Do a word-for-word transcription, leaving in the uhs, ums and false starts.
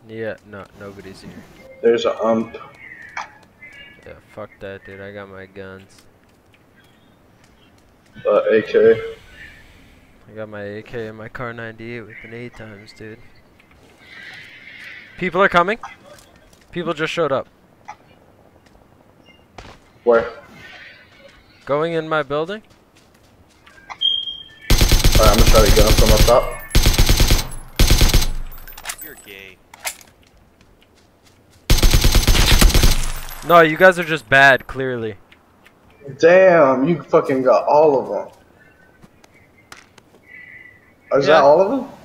Yeah, no, nobody's here. There's a ump. Yeah, fuck that, dude. I got my guns. Uh, A K. I got my A K and my Car ninety-eight with an eight times, dude. People are coming. People just showed up. Where? Going in my building. Alright, I'm gonna try to get him from up top. You're gay. No, you guys are just bad, clearly. Damn, you fucking got all of them. Is Yeah. that all of them?